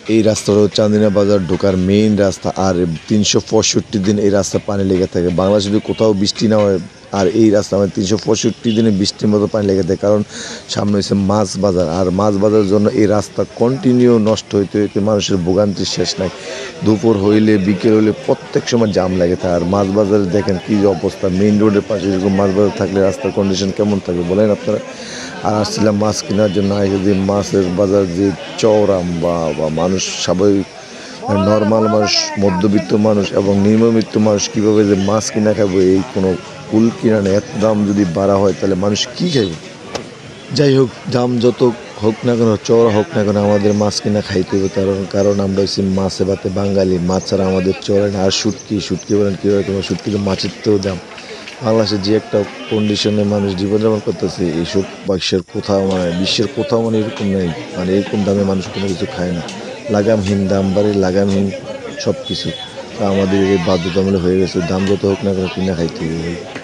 এই রাস্তাটা হচ্ছে চান্দিনা বাজার ঢোকার মেইন রাস্তা। আর 365 দিন এই রাস্তা পানি লেগে থাকে। বাংলাদেশে যদি কোথাও বৃষ্টি না হয় আর এই রাস্তা মানে 365 দিনে বৃষ্টির মতো পানি লেগে থাকে, কারণ সামনে হচ্ছে মাছ বাজার। আর মাছ বাজারের জন্য এই রাস্তা কন্টিনিউ নষ্ট হইতে হইতে মানুষের ভোগান্তির শেষ নাই। দুপুর হইলে বিকেল হইলে প্রত্যেক সময় জাম লেগে থাকে। আর মাছ বাজারে দেখেন কী যে অবস্থা, মেইন রোডের পাশে এরকম মাছ বাজার থাকলে রাস্তার কন্ডিশন কেমন থাকে বলেন আপনারা। আর আসছিলাম মাছ কেনার জন্য, আগে যে মাছের বাজার যে চওড়া বা মানুষ স্বাভাবিক নর্মাল মানুষ, মধ্যবিত্ত মানুষ এবং নিম্নবিত্ত মানুষ কীভাবে যে মাছ কিনা খাবো এই কোনো কুল কিনা নেই। এত দাম যদি বাড়া হয় তাহলে মানুষ কী খাবে। যাই হোক, দাম যত হোক না কেন, চওড়া হোক না কেন, আমাদের মাছ কিনা খাইতে হবে। কারণ আমরা হচ্ছি মাছে ভাতে বাঙালি, মাছ ছাড়া আমাদের চলে না। আর শুটকি বলেন কীভাবে তোমার শুটকি তো মাছের তেও দাম। বাংলাদেশে যে একটা কন্ডিশনে মানুষ জীবনযাপন করতেছে, এইসব বিশ্বের কোথাও মানে এরকম নেই। মানে এরকম দামে মানুষ কোনো কিছু খায় না। লাগামহীন দাম বাড়ে, লাগামহীন সব কিছু। তা আমাদের এই বাধ্যতামূলক হয়ে গেছে, দাম যত হোক না কেন কিনা খাইতে হবে।